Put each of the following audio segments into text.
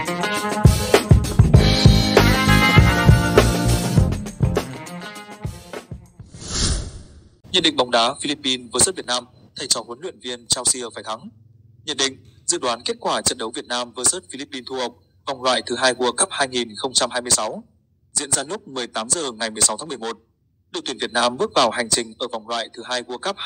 Nhận định bóng đá Philippines vs Việt Nam, thầy trò huấn luyện viên Chelsea phải thắng. Nhận định dự đoán kết quả trận đấu Việt Nam vs Philippines thua Úc vòng loại thứ 2 World Cup 2026 diễn ra lúc 18 giờ ngày 16 tháng 11. Đội tuyển Việt Nam bước vào hành trình ở vòng loại thứ 2 World Cup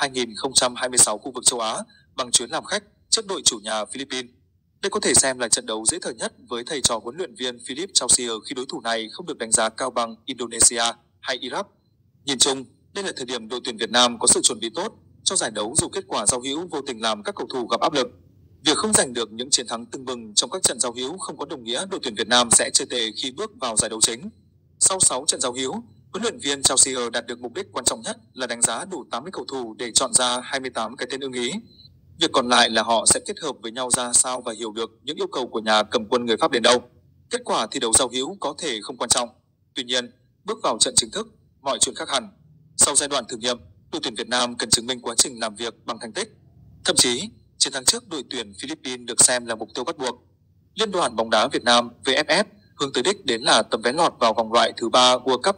2026 khu vực châu Á bằng chuyến làm khách trước đội chủ nhà Philippines. Đây có thể xem là trận đấu dễ thở nhất với thầy trò huấn luyện viên Philip Chelsea khi đối thủ này không được đánh giá cao bằng Indonesia hay Iraq. Nhìn chung, đây là thời điểm đội tuyển Việt Nam có sự chuẩn bị tốt cho giải đấu dù kết quả giao hữu vô tình làm các cầu thủ gặp áp lực. Việc không giành được những chiến thắng tưng bừng trong các trận giao hữu không có đồng nghĩa đội tuyển Việt Nam sẽ chơi tệ khi bước vào giải đấu chính. Sau 6 trận giao hữu, huấn luyện viên Chelsea đạt được mục đích quan trọng nhất là đánh giá đủ 80 cầu thủ để chọn ra 28 cái tên ưng ý. Việc còn lại là họ sẽ kết hợp với nhau ra sao và hiểu được những yêu cầu của nhà cầm quân người Pháp đến đâu. Kết quả thi đấu giao hữu có thể không quan trọng. Tuy nhiên, bước vào trận chính thức, mọi chuyện khác hẳn. Sau giai đoạn thử nghiệm, đội tuyển Việt Nam cần chứng minh quá trình làm việc bằng thành tích. Thậm chí, chiến thắng trước đội tuyển Philippines được xem là mục tiêu bắt buộc. Liên đoàn bóng đá Việt Nam VFF hướng tới đích đến là tấm vé lọt vào vòng loại thứ 3 World Cup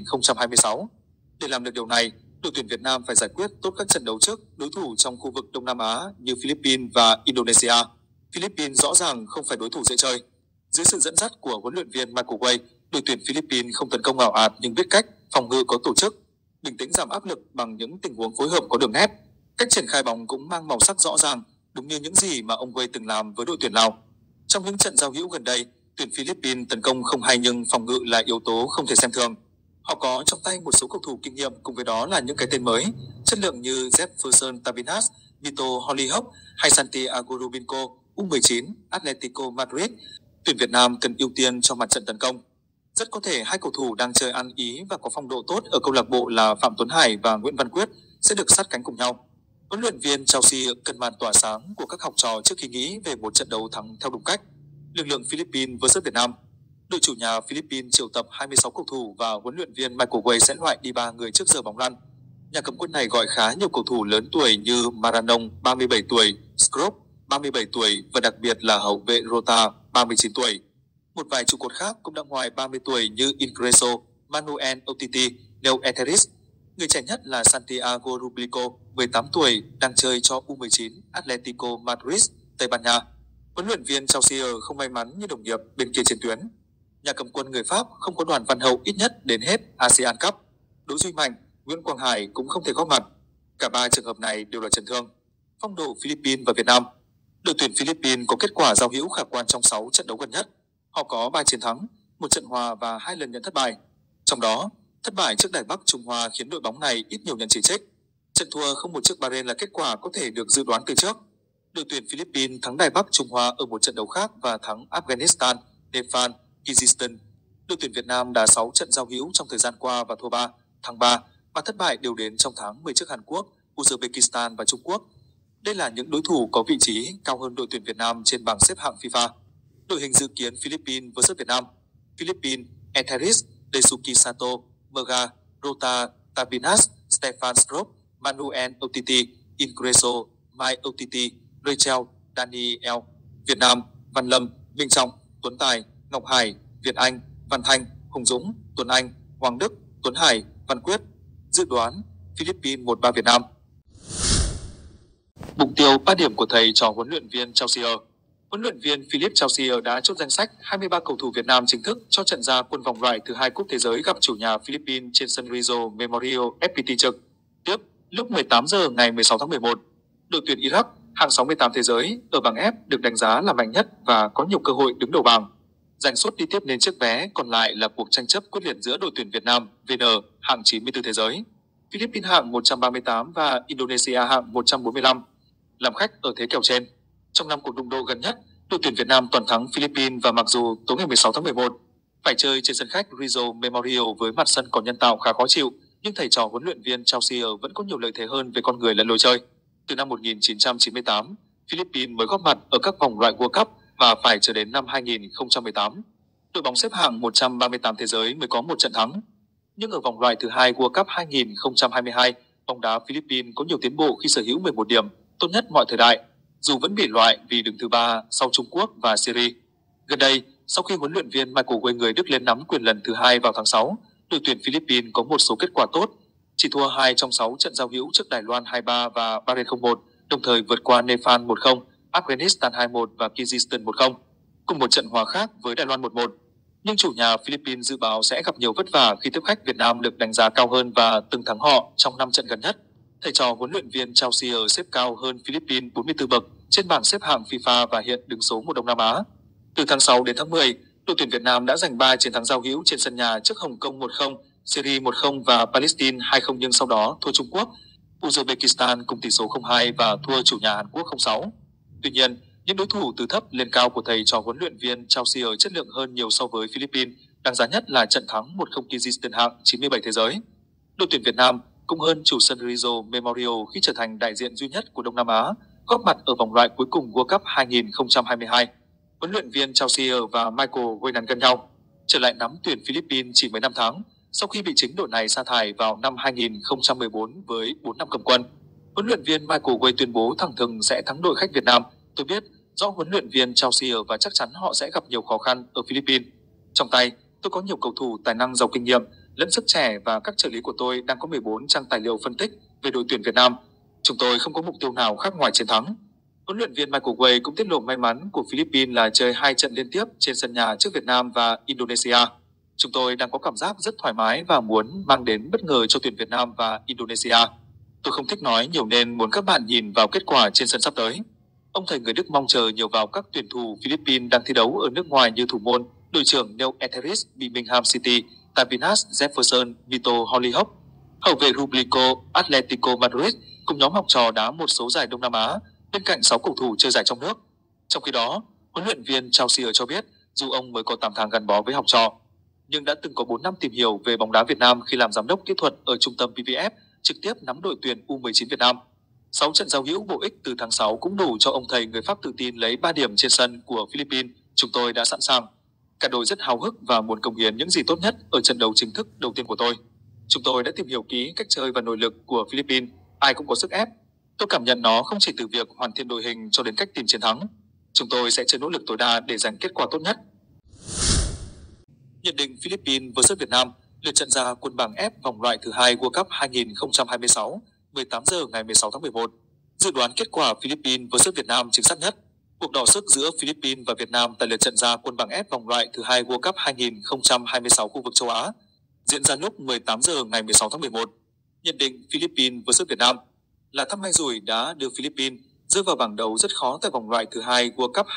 2026. Để làm được điều này, đội tuyển Việt Nam phải giải quyết tốt các trận đấu trước đối thủ trong khu vực Đông Nam Á như Philippines và Indonesia. Philippines rõ ràng không phải đối thủ dễ chơi. Dưới sự dẫn dắt của huấn luyện viên Michael Way, đội tuyển Philippines không tấn công ảo ạt nhưng biết cách phòng ngự có tổ chức, bình tĩnh giảm áp lực bằng những tình huống phối hợp có đường nét. Cách triển khai bóng cũng mang màu sắc rõ ràng, đúng như những gì mà ông Way từng làm với đội tuyển Lào. Trong những trận giao hữu gần đây, tuyển Philippines tấn công không hay nhưng phòng ngự là yếu tố không thể xem thường. Họ có trong tay một số cầu thủ kinh nghiệm, cùng với đó là những cái tên mới, chất lượng như Jefferson Tabinas, Vito Hollyhock hay Santiago Rubinco, U19, Atletico Madrid. Tuyển Việt Nam cần ưu tiên cho mặt trận tấn công. Rất có thể hai cầu thủ đang chơi ăn ý và có phong độ tốt ở câu lạc bộ là Phạm Tuấn Hải và Nguyễn Văn Quyết sẽ được sát cánh cùng nhau. Huấn luyện viên Chelsea cần màn tỏa sáng của các học trò trước khi nghĩ về một trận đấu thắng theo đúng cách. Lực lượng Philippines vs Việt Nam. Đội chủ nhà Philippines triệu tập 26 cầu thủ và huấn luyện viên Michael Way sẽ loại đi 3 người trước giờ bóng lăn. Nhà cầm quân này gọi khá nhiều cầu thủ lớn tuổi như Maranong 37 tuổi, Scrooge 37 tuổi và đặc biệt là hậu vệ Rota 39 tuổi. Một vài trụ cột khác cũng đã ngoài 30 tuổi như Ingreso, Manuel Otiti, Neo Etheris. Người trẻ nhất là Santiago Rubico, 18 tuổi, đang chơi cho U19 Atletico Madrid, Tây Ban Nha. Huấn luyện viên Chelsea không may mắn như đồng nghiệp bên kia chiến tuyến. Nhà cầm quân người Pháp không có Đoàn Văn Hậu ít nhất đến hết ASEAN Cup. Đỗ Duy Mạnh, Nguyễn Quang Hải cũng không thể góp mặt. Cả ba trường hợp này đều là chấn thương. Phong độ Philippines và Việt Nam. Đội tuyển Philippines có kết quả giao hữu khả quan trong 6 trận đấu gần nhất. Họ có 3 chiến thắng, 1 trận hòa và 2 lần nhận thất bại. Trong đó, thất bại trước Đài Bắc Trung Hoa khiến đội bóng này ít nhiều nhận chỉ trích. Trận thua 0-1 trước Bahrain là kết quả có thể được dự đoán từ trước. Đội tuyển Philippines thắng Đài Bắc Trung Hoa ở một trận đấu khác và thắng Afghanistan, Nepal, Kyrgyzstan. Đội tuyển Việt Nam đã 6 trận giao hữu trong thời gian qua và thua 3, thắng 3 và thất bại đều đến trong tháng 10 trước Hàn Quốc, Uzbekistan và Trung Quốc. Đây là những đối thủ có vị trí cao hơn đội tuyển Việt Nam trên bảng xếp hạng FIFA. Đội hình dự kiến Philippines vs Việt Nam. Philippines, Etheris, Daisuke Sato, Merga, Rota, Tabinas, Stefan Scrooge, Manuel Otiti, Ingreso, Mai Otiti, Rachel, Daniel. Việt Nam, Văn Lâm, Minh Trọng, Tuấn Tài, Ngọc Hải, Việt Anh, Văn Thanh, Hùng Dũng, Tuấn Anh, Hoàng Đức, Tuấn Hải, Văn Quyết. Dự đoán Philippines 1-3 Việt Nam. Mục tiêu 3 điểm của thầy trò huấn luyện viên Chelsea. Huấn luyện viên Philip Chelsea đã chốt danh sách 23 cầu thủ Việt Nam chính thức cho trận ra quân vòng loại thứ 2 Cúp Thế giới gặp chủ nhà Philippines trên sân Rizzo Memorial FPT trực. Tiếp, lúc 18 giờ ngày 16 tháng 11, đội tuyển Iraq, hạng 68 thế giới, ở bảng F được đánh giá là mạnh nhất và có nhiều cơ hội đứng đầu bảng. Giành suất đi tiếp nên chiếc vé, còn lại là cuộc tranh chấp quyết liệt giữa đội tuyển Việt Nam, VN, hạng 94 thế giới, Philippines hạng 138 và Indonesia hạng 145. Làm khách ở thế kèo trên. Trong 5 cuộc đụng độ gần nhất, đội tuyển Việt Nam toàn thắng Philippines và mặc dù tối ngày 16 tháng 11 phải chơi trên sân khách Rizzo Memorial với mặt sân cỏ nhân tạo khá khó chịu, nhưng thầy trò huấn luyện viên Chelsea vẫn có nhiều lợi thế hơn về con người lẫn lối chơi. Từ năm 1998, Philippines mới góp mặt ở các vòng loại World Cup và phải chờ đến năm 2018. Đội bóng xếp hạng 138 thế giới mới có một trận thắng. Nhưng ở vòng loại thứ 2 World Cup 2022, bóng đá Philippines có nhiều tiến bộ khi sở hữu 11 điểm, tốt nhất mọi thời đại, dù vẫn bị loại vì đứng thứ 3 sau Trung Quốc và Syria. Gần đây, sau khi huấn luyện viên Michael Quay người Đức lên nắm quyền lần thứ hai vào tháng 6, đội tuyển Philippines có một số kết quả tốt, chỉ thua 2 trong 6 trận giao hữu trước Đài Loan 2-3 và Bahrain 0-1, đồng thời vượt qua Nepal 1-0, Afghanistan 2-1 và Kyrgyzstan 1-0, cùng một trận hòa khác với Đài Loan 1-1. Nhưng chủ nhà Philippines dự báo sẽ gặp nhiều vất vả khi tiếp khách Việt Nam được đánh giá cao hơn và từng thắng họ trong 5 trận gần nhất. Thầy trò huấn luyện viên Chao Sier xếp cao hơn Philippines 44 bậc trên bảng xếp hạng FIFA và hiện đứng số 1 Đông Nam Á. Từ tháng 6 đến tháng 10, đội tuyển Việt Nam đã giành 3 chiến thắng giao hữu trên sân nhà trước Hồng Kông 1-0, Syria 1-0 và Palestine 2-0, nhưng sau đó thua Trung Quốc, Uzbekistan cùng tỷ số 0-2 và thua chủ nhà Hàn Quốc 0-6. Tuy nhiên, những đối thủ từ thấp lên cao của thầy trò huấn luyện viên Chao Sier chất lượng hơn nhiều so với Philippines, đáng giá nhất là trận thắng 1-0 Kyrgyzstan hạng 97 thế giới. Đội tuyển Việt Nam cũng hơn chủ sân Rizzo Memorial khi trở thành đại diện duy nhất của Đông Nam Á góp mặt ở vòng loại cuối cùng World Cup 2022. Huấn luyện viên Chao Sier và Michael Quay gần nhau, trở lại nắm tuyển Philippines chỉ mấy năm tháng sau khi bị chính đội này sa thải vào năm 2014 với 4 năm cầm quân. Huấn luyện viên Michael Quay tuyên bố thẳng thừng sẽ thắng đội khách Việt Nam. Tôi biết rõ huấn luyện viên Chao Sier và chắc chắn họ sẽ gặp nhiều khó khăn ở Philippines. Trong tay, tôi có nhiều cầu thủ tài năng giàu kinh nghiệm, lẫn sức trẻ và các trợ lý của tôi đang có 14 trang tài liệu phân tích về đội tuyển Việt Nam. Chúng tôi không có mục tiêu nào khác ngoài chiến thắng. Huấn luyện viên Michael Quay cũng tiết lộ may mắn của Philippines là chơi 2 trận liên tiếp trên sân nhà trước Việt Nam và Indonesia. Chúng tôi đang có cảm giác rất thoải mái và muốn mang đến bất ngờ cho tuyển Việt Nam và Indonesia. Tôi không thích nói nhiều nên muốn các bạn nhìn vào kết quả trên sân sắp tới. Ông thầy người Đức mong chờ nhiều vào các tuyển thủ Philippines đang thi đấu ở nước ngoài như thủ môn, đội trưởng Neil Etheridge Birmingham City, Tapinas Jefferson Nito Hollyhock, hậu vệ Rublico Atletico Madrid cùng nhóm học trò đá một số giải Đông Nam Á bên cạnh 6 cầu thủ chơi giải trong nước. Trong khi đó, huấn luyện viên Chao Sier cho biết dù ông mới có 8 tháng gắn bó với học trò, nhưng đã từng có 4 năm tìm hiểu về bóng đá Việt Nam khi làm giám đốc kỹ thuật ở trung tâm PVF, trực tiếp nắm đội tuyển U19 Việt Nam. 6 trận giao hữu bổ ích từ tháng 6 cũng đủ cho ông thầy người Pháp tự tin lấy 3 điểm trên sân của Philippines. Chúng tôi đã sẵn sàng. Cả đội rất háo hức và muốn cống hiến những gì tốt nhất ở trận đấu chính thức đầu tiên của tôi. Chúng tôi đã tìm hiểu kỹ cách chơi và nội lực của Philippines. Ai cũng có sức ép. Tôi cảm nhận nó không chỉ từ việc hoàn thiện đội hình cho đến cách tìm chiến thắng. Chúng tôi sẽ chơi nỗ lực tối đa để giành kết quả tốt nhất. Nhận định Philippines vs Việt Nam, lượt trận ra quân bảng F vòng loại thứ hai World Cup 2026, 18 giờ ngày 16 tháng 11. Dự đoán kết quả Philippines vs Việt Nam chính xác nhất. Cuộc đọ sức giữa Philippines và Việt Nam tại lượt trận ra quân bảng F vòng loại thứ hai World Cup 2026 khu vực châu Á diễn ra lúc 18 giờ ngày 16 tháng 11. Nhận định Philippines vs Việt Nam là tháp may rủi đã đưa Philippines rơi vào bảng đấu rất khó tại vòng loại thứ hai World Cup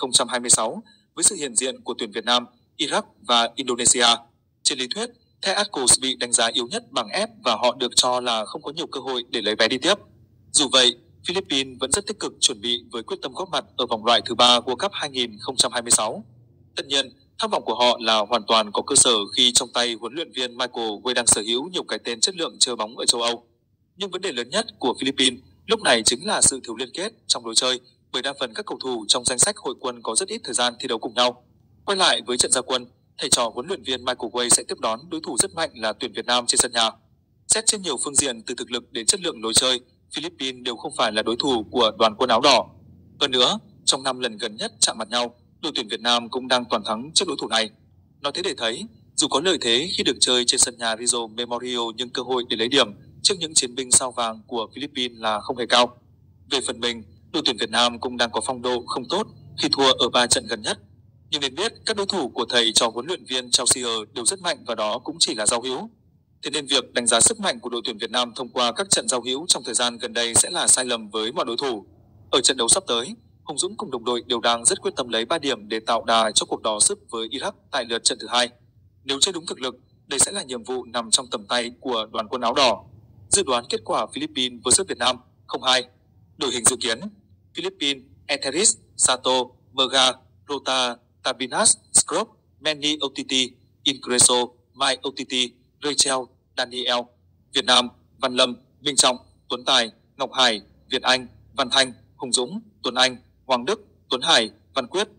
2026 với sự hiện diện của tuyển Việt Nam, Iraq và Indonesia. Trên lý thuyết, The Arcos bị đánh giá yếu nhất bảng F và họ được cho là không có nhiều cơ hội để lấy vé đi tiếp. Dù vậy, Philippines vẫn rất tích cực chuẩn bị với quyết tâm góp mặt ở vòng loại thứ ba World Cup 2026. Tất nhiên, tham vọng của họ là hoàn toàn có cơ sở khi trong tay huấn luyện viên Michael Quay đang sở hữu nhiều cái tên chất lượng chơi bóng ở châu Âu. Nhưng vấn đề lớn nhất của Philippines lúc này chính là sự thiếu liên kết trong lối chơi, bởi đa phần các cầu thủ trong danh sách hội quân có rất ít thời gian thi đấu cùng nhau. Quay lại với trận ra quân, thầy trò huấn luyện viên Michael Quay sẽ tiếp đón đối thủ rất mạnh là tuyển Việt Nam trên sân nhà. Xét trên nhiều phương diện từ thực lực đến chất lượng lối chơi, Philippines đều không phải là đối thủ của đoàn quân áo đỏ. Hơn nữa, trong 5 lần gần nhất chạm mặt nhau, đội tuyển Việt Nam cũng đang toàn thắng trước đối thủ này. Nói thế để thấy, dù có lợi thế khi được chơi trên sân nhà Rizzo Memorial nhưng cơ hội để lấy điểm trước những chiến binh sao vàng của Philippines là không hề cao. Về phần mình, đội tuyển Việt Nam cũng đang có phong độ không tốt khi thua ở 3 trận gần nhất. Nhưng nên biết các đối thủ của thầy trò huấn luyện viên Chao Sier đều rất mạnh và đó cũng chỉ là giao hữu. Thế nên việc đánh giá sức mạnh của đội tuyển Việt Nam thông qua các trận giao hữu trong thời gian gần đây sẽ là sai lầm với mọi đối thủ. Ở trận đấu sắp tới, Hùng Dũng cùng đồng đội đều đang rất quyết tâm lấy 3 điểm để tạo đà cho cuộc đọ sức với Iraq tại lượt trận thứ hai. Nếu chơi đúng thực lực, đây sẽ là nhiệm vụ nằm trong tầm tay của đoàn quân áo đỏ. Dự đoán kết quả Philippines vs Việt Nam 0-2. Đội hình dự kiến: Philippines, Etheridge, Sato, Merga, Rota, Tabinas, Scrop, Manny Otiti, Ingreso, Mai Otiti, Rachel, Daniel. Việt Nam: Văn Lâm, Minh Trọng, Tuấn Tài, Ngọc Hải, Việt Anh, Văn Thanh, Hùng Dũng, Tuấn Anh, Hoàng Đức, Tuấn Hải, Văn Quyết.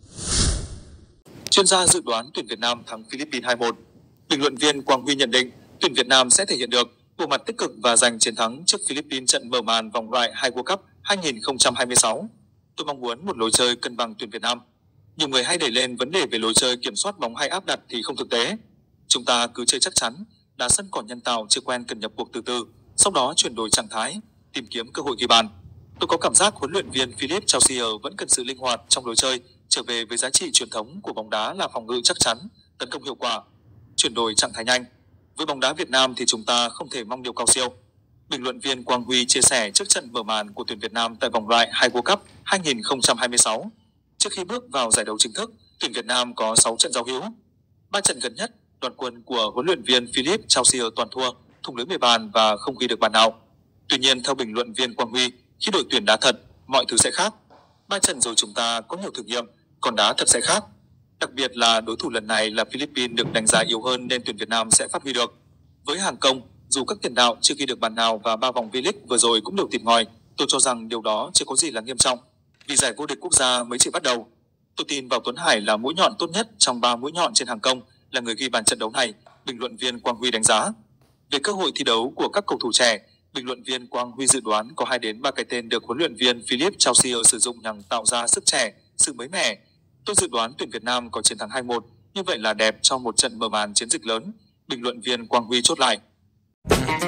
Chuyên gia dự đoán tuyển Việt Nam thắng Philippines 2-1. Bình luận viên Quang Huy nhận định tuyển Việt Nam sẽ thể hiện được bộ mặt tích cực và giành chiến thắng trước Philippines trận mở màn vòng loại 2 World Cup 2026. Tôi mong muốn một lối chơi cân bằng tuyển Việt Nam. Nhiều người hay đẩy lên vấn đề về lối chơi kiểm soát bóng hay áp đặt thì không thực tế. Chúng ta cứ chơi chắc chắn, đá sân cỏ nhân tạo chưa quen cần nhập cuộc từ từ, sau đó chuyển đổi trạng thái, tìm kiếm cơ hội ghi bàn. Tôi có cảm giác huấn luyện viên Philippe Chausea vẫn cần sự linh hoạt trong lối chơi, trở về với giá trị truyền thống của bóng đá là phòng ngự chắc chắn, tấn công hiệu quả, chuyển đổi trạng thái nhanh. Với bóng đá Việt Nam thì chúng ta không thể mong điều cao siêu. Bình luận viên Quang Huy chia sẻ trước trận mở màn của tuyển Việt Nam tại vòng loại 2 World Cup 2026. Trước khi bước vào giải đấu chính thức, tuyển Việt Nam có 6 trận giao hữu. 3 trận gần nhất, đoàn quân của huấn luyện viên Philippe Chausea toàn thua, thủng lưới 10 bàn và không ghi được bàn nào. Tuy nhiên, theo bình luận viên Quang Huy, khi đội tuyển đá thật, mọi thứ sẽ khác. 3 trận rồi chúng ta có nhiều thử nghiệm, còn đá thật sẽ khác. Đặc biệt là đối thủ lần này là Philippines được đánh giá yếu hơn nên tuyển Việt Nam sẽ phát huy được. Với hàng công, dù các tiền đạo chưa ghi được bàn nào và 3 vòng V-League vừa rồi cũng đều tịt ngòi, tôi cho rằng điều đó chưa có gì là nghiêm trọng. Vì giải vô địch quốc gia mới chỉ bắt đầu. Tôi tin vào Tuấn Hải là mũi nhọn tốt nhất trong 3 mũi nhọn trên hàng công, là người ghi bàn trận đấu này, bình luận viên Quang Huy đánh giá. Về cơ hội thi đấu của các cầu thủ trẻ, bình luận viên Quang Huy dự đoán có 2 đến 3 cái tên được huấn luyện viên Philippe Chausea sử dụng nhằm tạo ra sức trẻ, sự mới mẻ. Tôi dự đoán tuyển Việt Nam có chiến thắng 2-1, như vậy là đẹp cho một trận mở màn chiến dịch lớn, bình luận viên Quang Huy chốt lại.